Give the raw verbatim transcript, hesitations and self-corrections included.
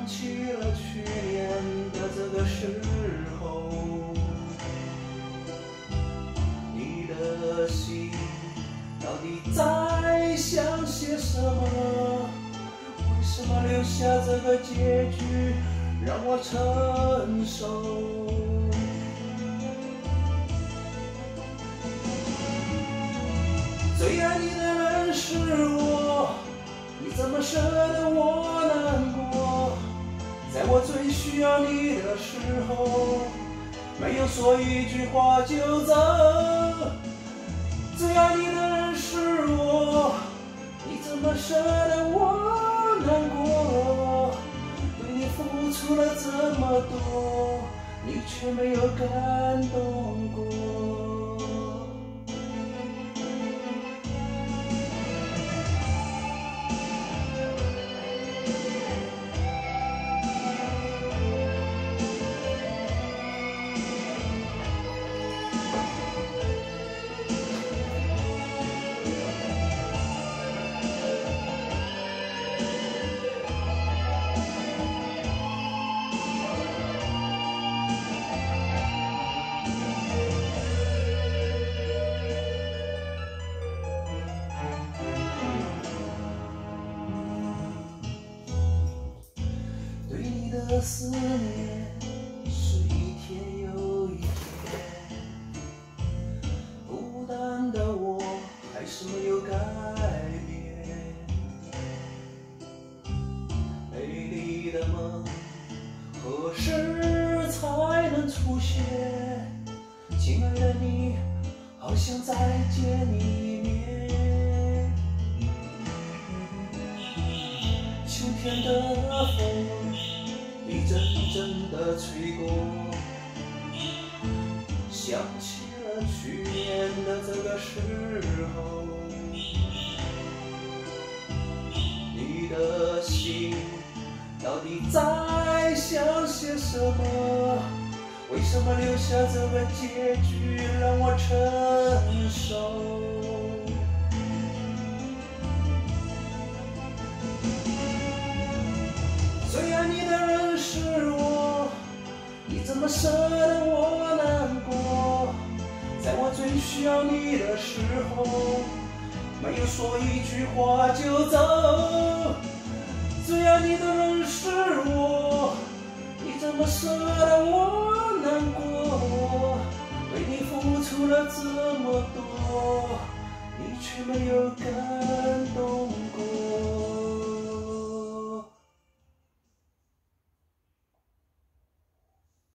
起了去年的这个时候，你的心到底在想些什么？为什么留下这个结局让我承受？最爱你的人是我，你怎么舍得我难过？在我最需要你的时候，没有说一句话就走。最爱你的人是我，你怎么舍得我难过？对你付出了这么多，你却没有感动过。的思念是一天又一天，孤单的我还是没有改变。美丽的梦何时才能出现？亲爱的你，好想再见你一面。秋天的风一阵阵的吹过，想起了去年的这个时候，你的心到底在想些什么？为什么留下这个结局让我承受？最爱你的人是我，你怎么舍得我难过？在我最需要你的时候，没有说一句话就走。最爱你的人是我，你怎么舍得我